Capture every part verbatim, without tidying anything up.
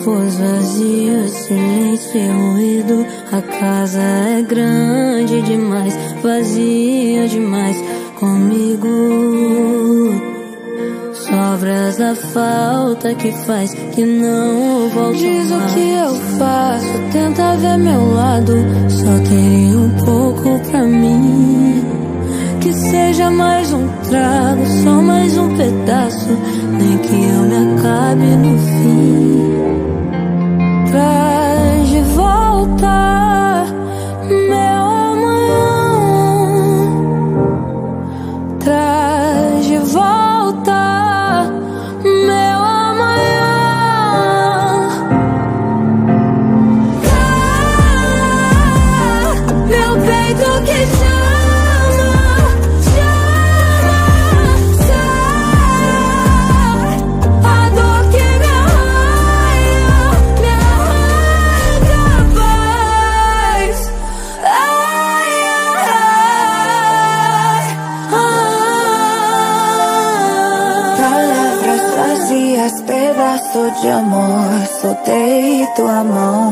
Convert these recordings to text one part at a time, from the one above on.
Copos vazios, silêncio e ruído. A casa é grande demais, vazia demais comigo. Sobras da falta que faz que não volto. Diz mais o que eu faço, tenta ver meu lado. Só queria um pouco pra mim. Que seja mais um trago, só mais um pedaço. Nem que eu me acabe no fim. Traz de volta meu amanhã. Traz de volta meu amanhã. Ah, meu peito que chama, chama, sai. A dor que me arranha, me arranca a paz. Ai, ai, ai, ai. Palavras vazias, pedaço de amor, soltei tua mão.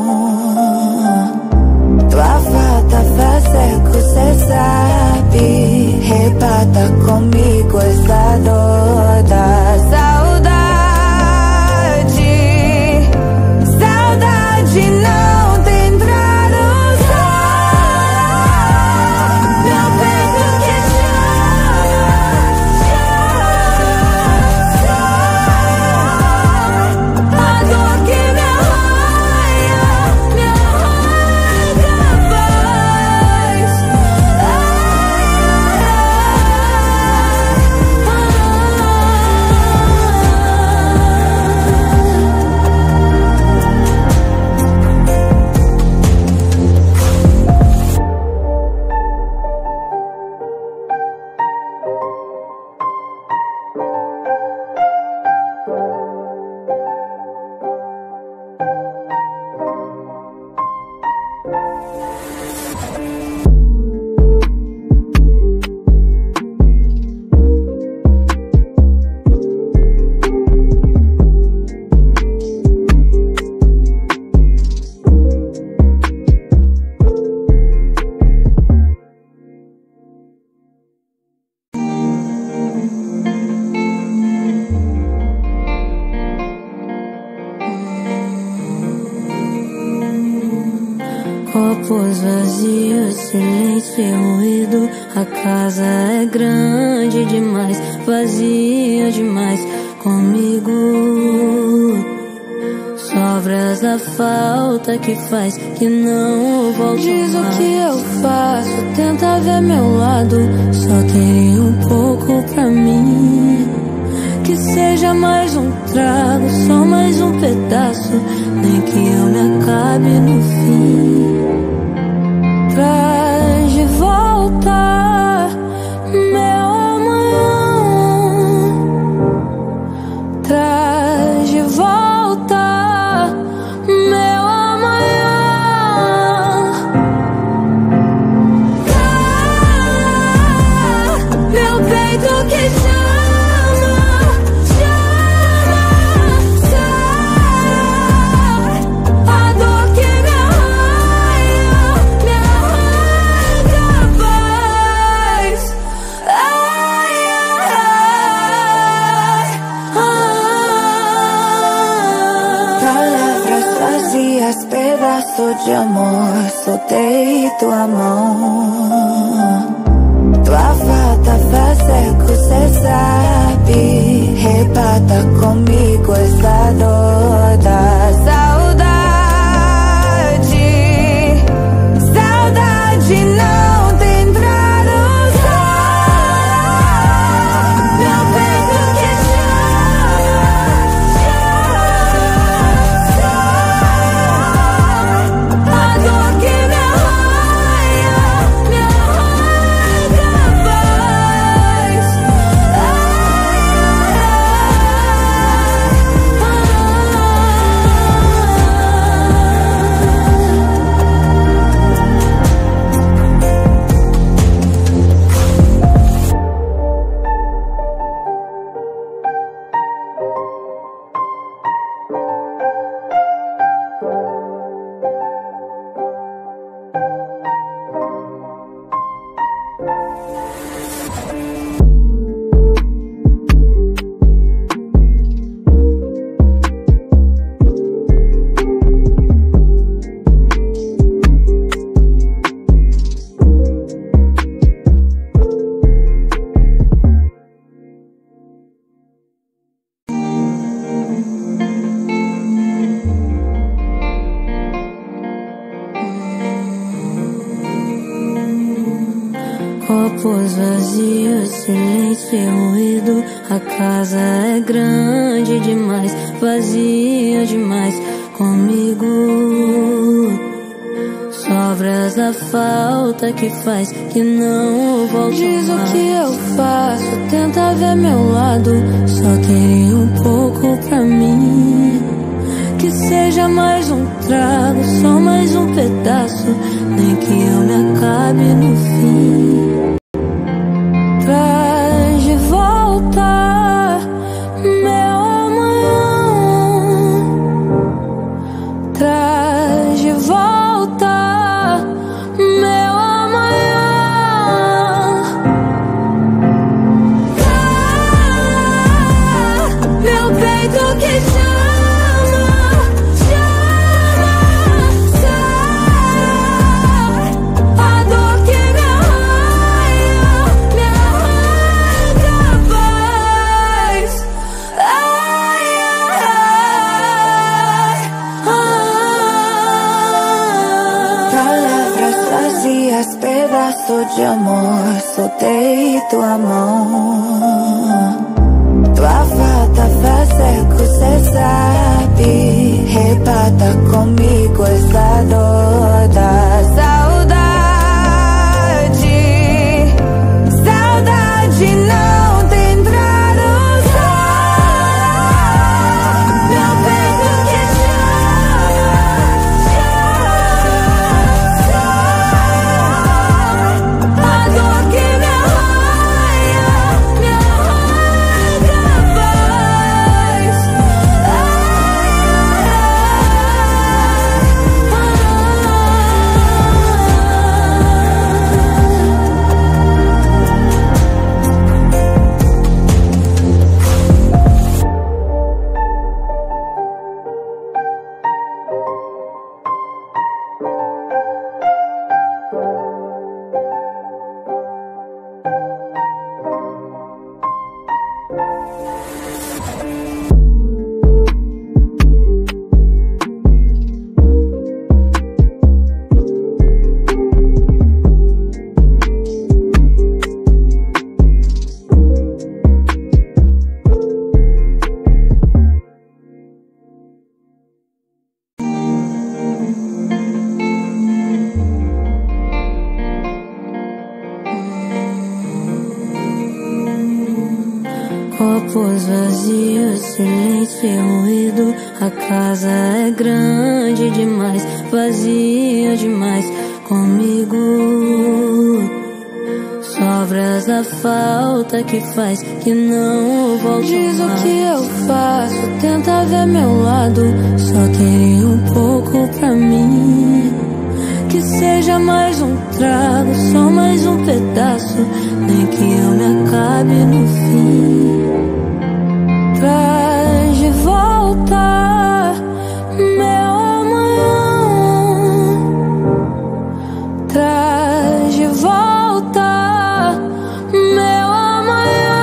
Tua falta faz eco, cê sabe. Rebata comigo essa dor da saudade. Saudade não tem tradução. Meu peito que chama, chama, a dor que me arranha, me arranca a paz. Ai, copos vazios, silêncio e ruído. A casa é grande demais, vazia demais comigo. Sobras da falta que faz que não volto. Diz mais o que eu faço, tenta ver meu lado. Só queria um pouco pra mim. Que seja mais um trago, só mais um pedaço. Nem que eu me acabe no fim. Traz de volta meu amanhã. Traz de volta meu amanhã. Ah, meu peito que chama, chama, sai. A dor que me arranha, me arranca a paz. Ai, ai, ai. Palavras vazias, pedaço de amor, soltei tua mão. Tua falta faz eco, cê sabe. Rebata comigo essa dor da saudade. Saudade não tem tradução. Meu peito que chama, chama, a dor que me arranha, me arranca a paz. Ai, ai, ai. Copos vazios, silêncio e ruído. A casa é grande demais, vazia demais comigo. Sobras da falta que faz que não volto. Diz o que eu faço, tenta ver meu lado. Só queria um pouco pra mim. Que seja mais um trago, só mais um pedaço. Nem que eu me acabe no fim. Traz de volta meu amanhã. Traz de volta meu amanhã. Ah, meu peito que chama, chama, sai. A dor que me arranha, me arranca a paz. Ai, ai, ai. Palavras vazias, pedaço de amor, soltei tua mão. Tua falta faz eco, cê sabe. Repata comigo essa dor da saudade. Saudade não tem tradução. Meu peito que chama, chama, a dor que me arranha, me arranca a paz. Ai, Copos vazios, silêncio e ruído. A casa é grande demais, vazia demais comigo. Sobras da falta que faz que não volto. Diz o que eu faço, tenta ver meu lado. Só queria um pouco pra mim. Que seja mais um trago, só mais um pedaço. Nem que eu me acabe no fim. Traz de volta meu amanhã. Traz de volta meu amanhã.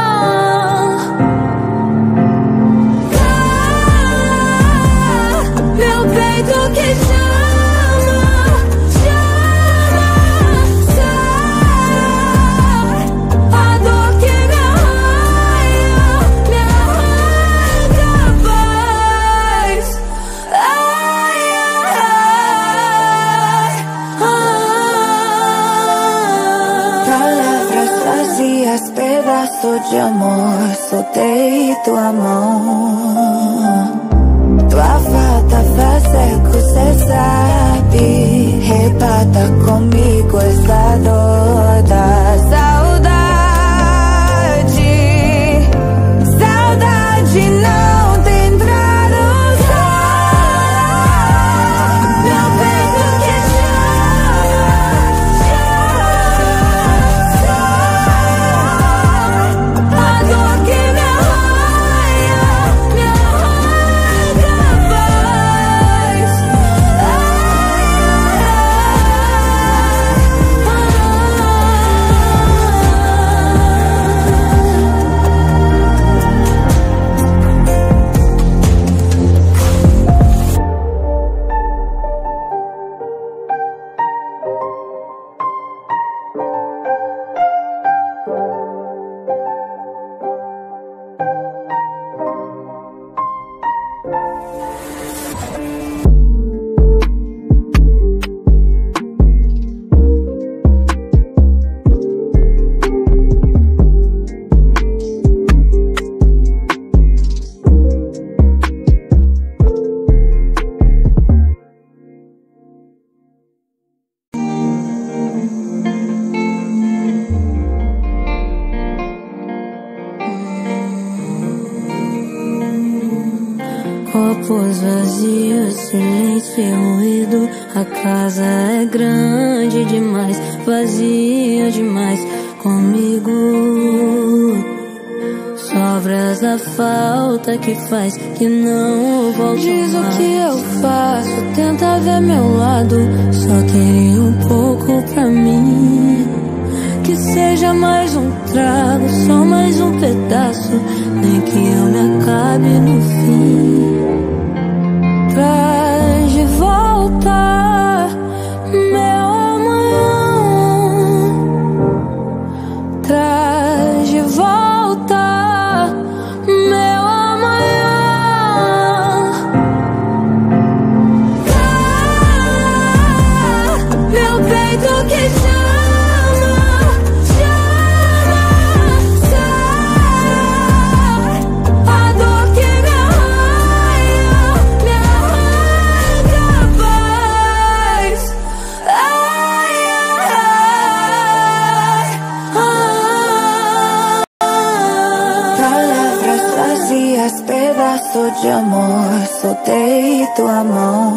Ah, meu peito que chama, chama, sai. A dor que me arranha, me arranca a paz. Ai, ai, ai. Palavras vazias, pedaço de amor, soltei tua mão. Tua falta faz eco, cê sabe. Repata comigo essa dor da saudade. Saudade não tem tradução. Meu peito que chama, chama, a dor que me arranha, me arranca a paz. Ai, ai, ai. Copos vazios, silêncio e ruído. A casa é grande demais, vazia demais comigo. Sobras da falta que faz que não volto. Diz mais o que eu faço, tenta ver meu lado. Só queria um pouco pra mim. Que seja mais um trago, só mais um pedaço. Nem que eu me acabe no fim. Traz de volta meu amanhã. Traz de volta meu amanhã. Ah, meu peito que chama, chama, sai. A dor que me arranha, me arranca a paz. Ai, ai, ai. Palavras vazias, pedaço de amor, soltei tua mão.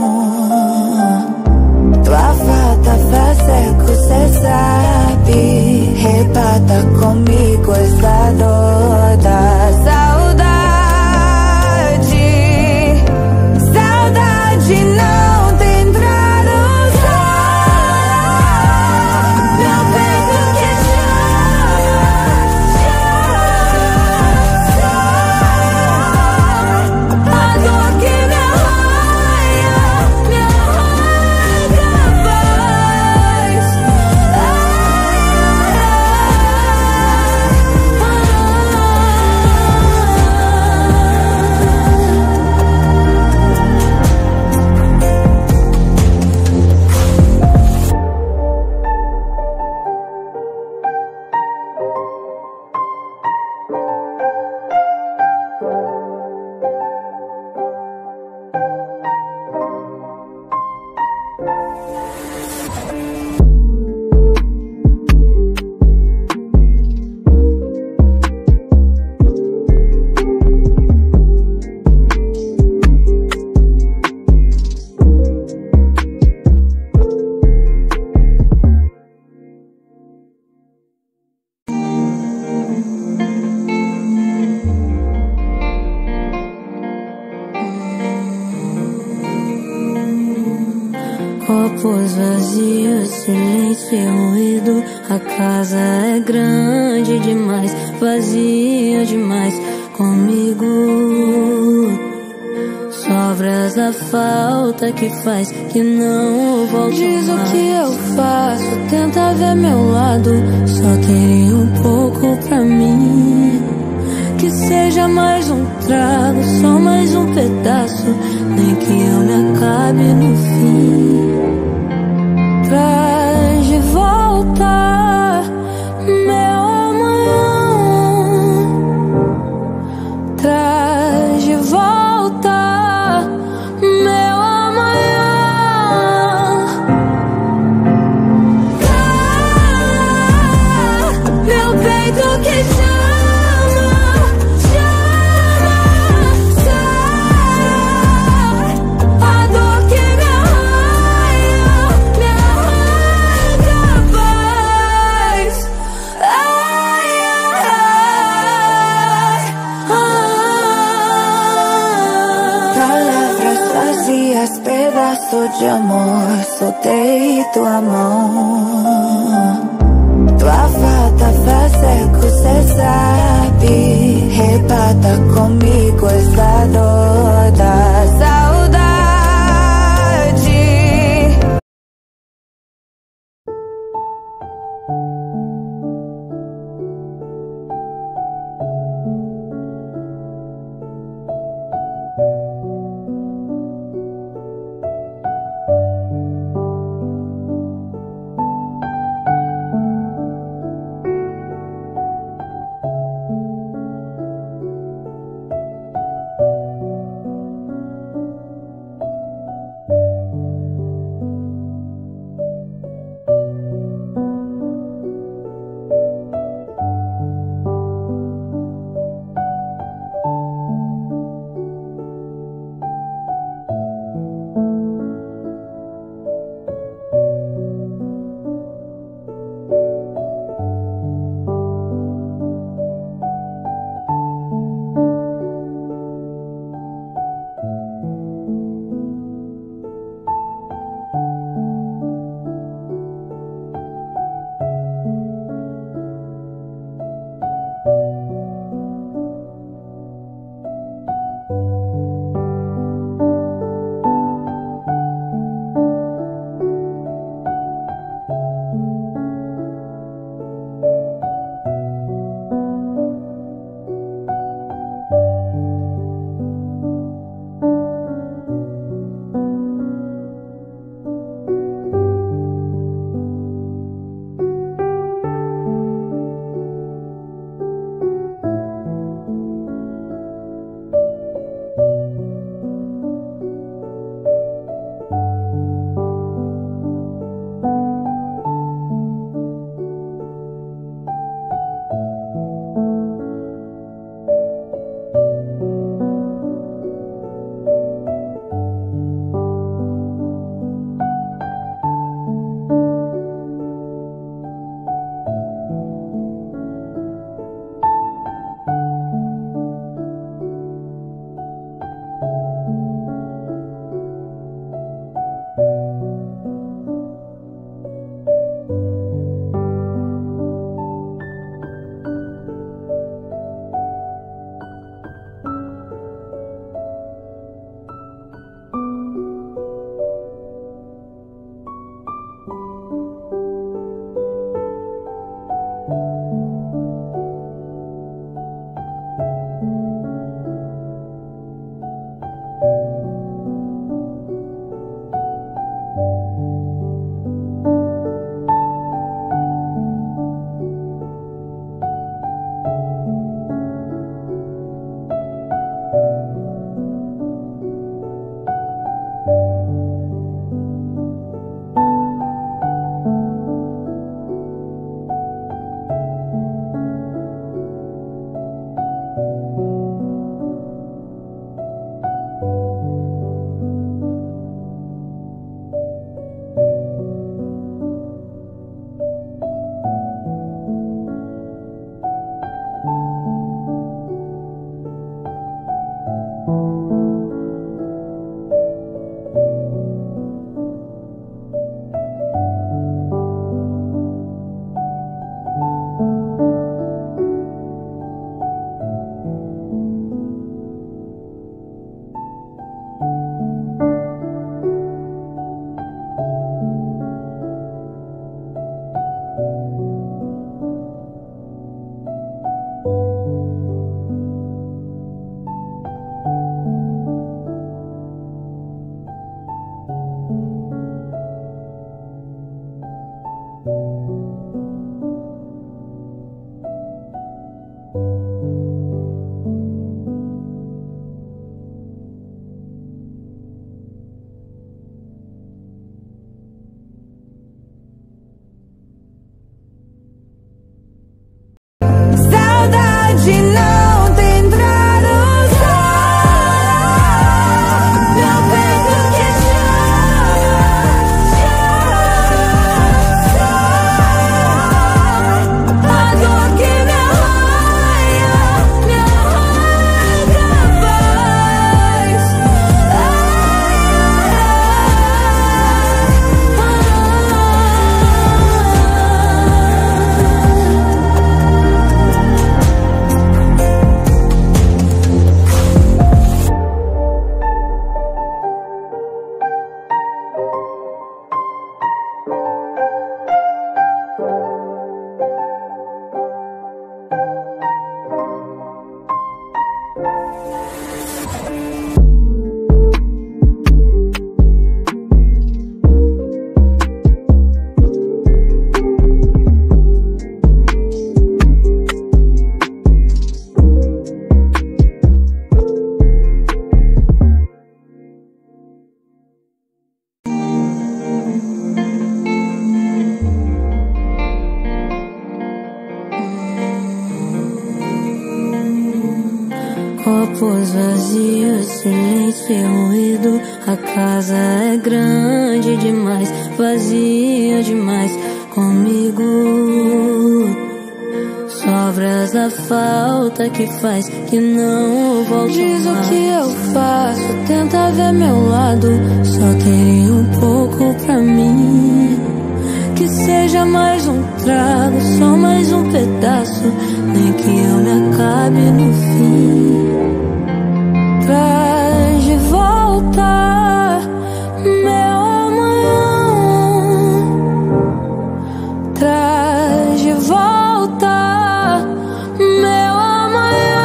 Tua falta faz eco, cê sabe. Repata comigo essa dor da saudade. Saudade não tem tradução. Meu peito que chama, chama, a dor que me arranha, me arranca a paz. Ai, Copos vazios, silêncio e ruído. A casa é grande demais, vazia demais comigo. Sobras da falta que faz que não volto. Diz mais o que eu faço, tenta ver meu lado. Só queria um pouco pra mim. Que seja mais um trago, só mais um pedaço. Nem que eu me acabe no fim. Traz de volta meu amanhã. Traz de volta meu amanhã. Ah, meu peito que chama, chama, sai. A dor que me arranha, me arranca a paz. Ai, ai, ai. Palavras vazias, pedaço de amor, soltei tua mão. Tua falta faz eco, cê sabe. Repata comigo essa dor da saudade. corpos vazios, silêncio e ruído. A casa é grande demais, vazia demais comigo. Sobras da falta que faz que não volto. Diz mais o que eu faço, tenta ver meu lado. Só queria um pouco pra mim. Que seja mais um trago, só mais um pedaço, nem que eu me acabe no fim. Traz de volta meu amanhã. Traz de volta meu amanhã.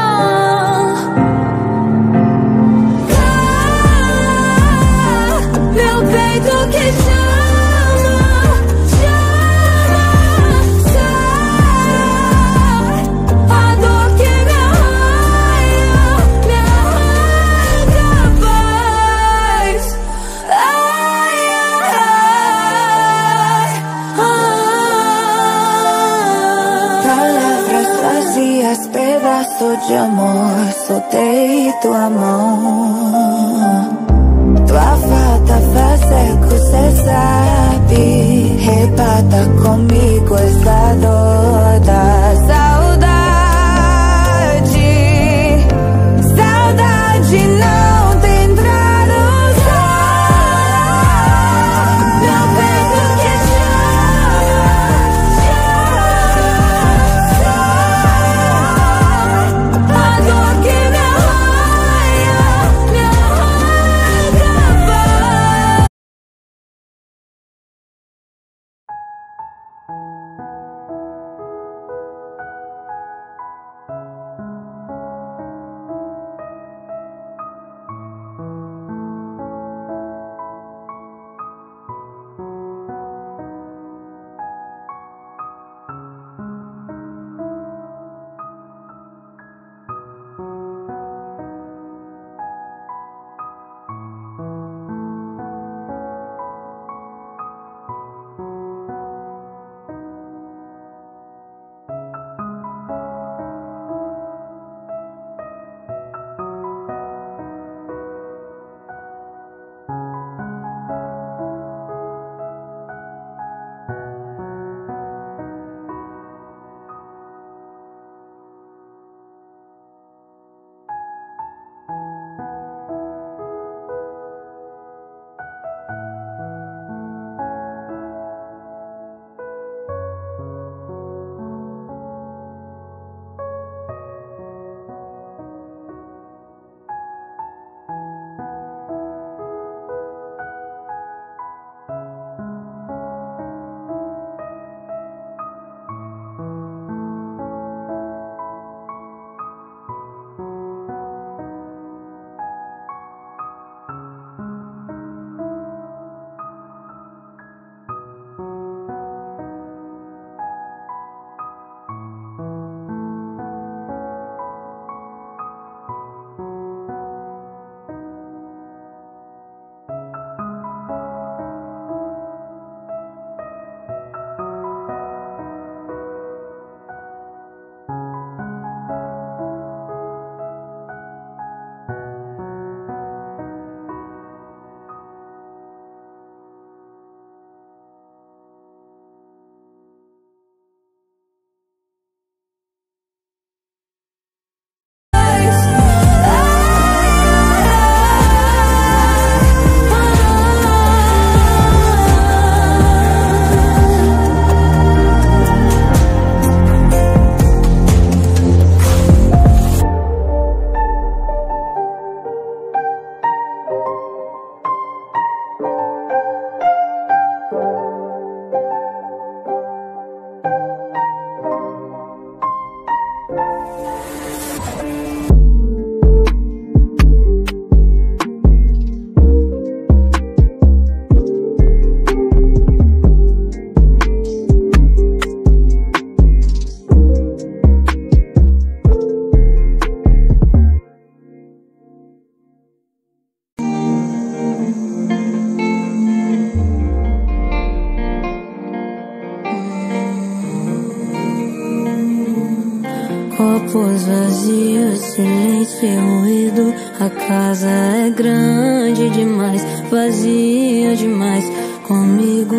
Ah, meu peito que chama, chama, sai. A dor que me arranha, me arranca a paz. Ai, ai, ai. Palavras vazias, pedaço de amor, soltei tua mão. Tua falta faz eco, cê sabe. Rebata comigo essa dor da saudade. Saudade não tem tradução. Meu peito que chama, chama, a dor que me arranha, me arranca a paz. Copos vazios, silêncio e ruído. A casa é grande demais, vazia demais comigo.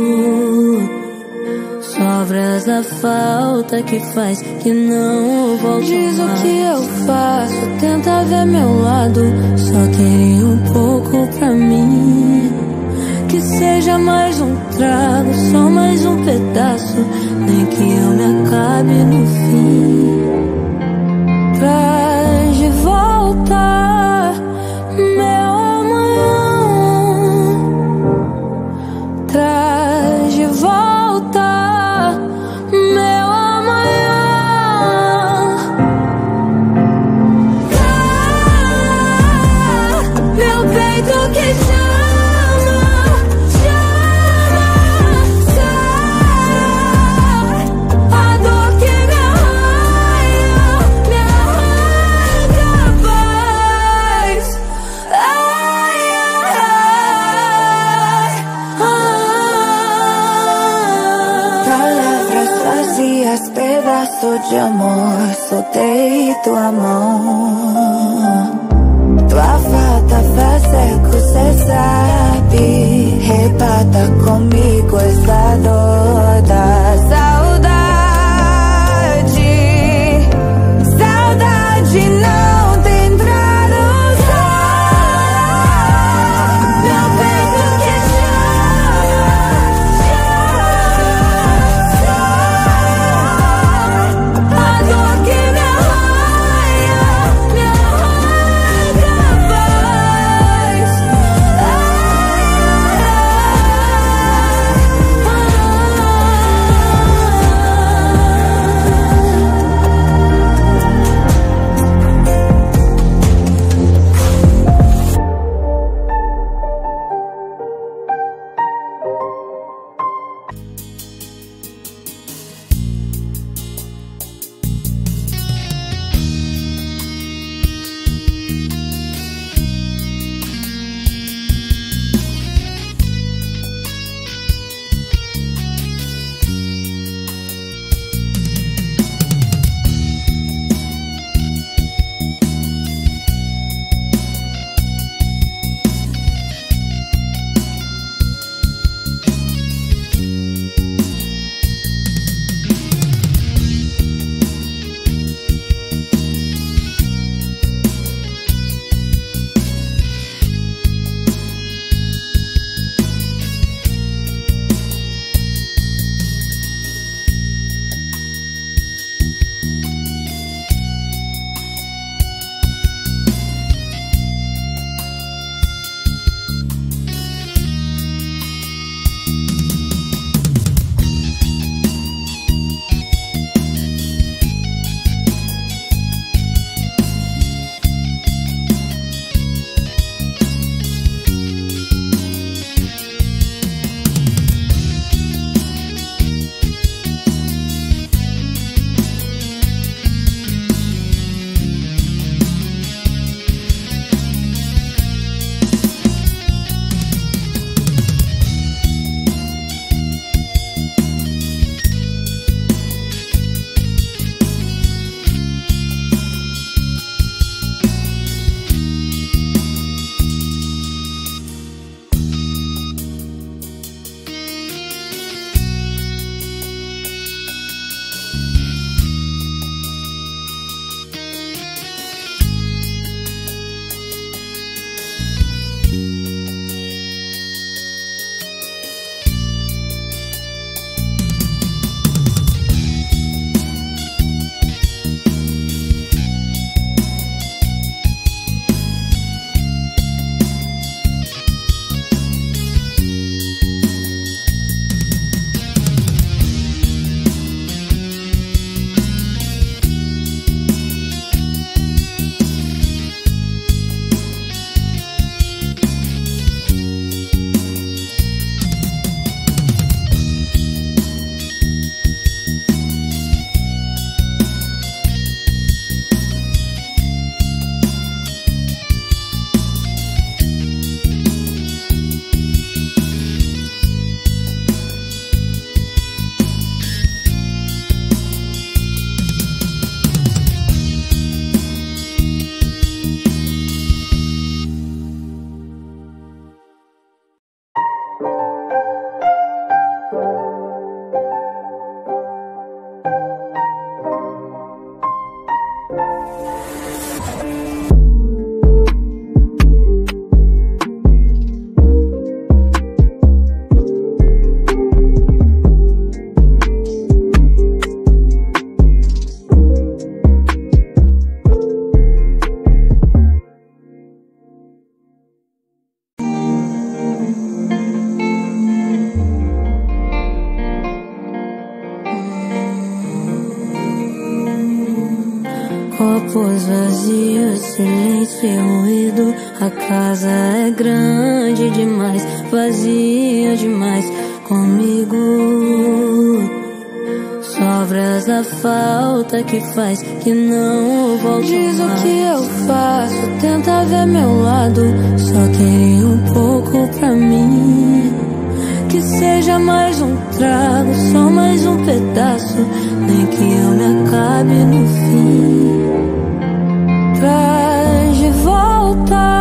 Sobras da falta que faz que não volto. Diz mais. o que eu faço, Tenta ver meu lado, só queria um pouco pra mim. Que seja mais um trago, só mais um pedaço, nem que eu me acabe no fim. Traz de volta meu amanhã. Traz de volta meu amanhã. Ah, meu peito que chama, chama, sai. A dor que me arranha, me arranca a paz. Ai, ai, ai. Palavras vazias, pedaço de amor, soltei tua mão. Tua falta faz eco, cê sabe. Rebata comigo essa dor da saudade. Saudade não tem tradução. Meu peito que chama, chama. A dor que me arranha, me arranca a paz. Ai, Copos vazios, silêncio e ruído. A casa é grande demais, vazia demais comigo. Sobras da falta que faz que não volto. Diz mais o que eu faço, tenta ver meu lado. Só queria um pouco pra mim. Que seja mais um trago, só mais um pedaço. Nem que eu me acabe no fim. Traz de volta